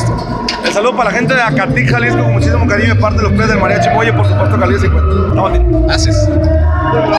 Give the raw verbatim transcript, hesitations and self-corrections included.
El saludo para la gente de Acatic, Jalisco, con muchísimo cariño de parte de los players del Mariachi Molle, por supuesto, Cali cincuenta. Estamos bien. Gracias.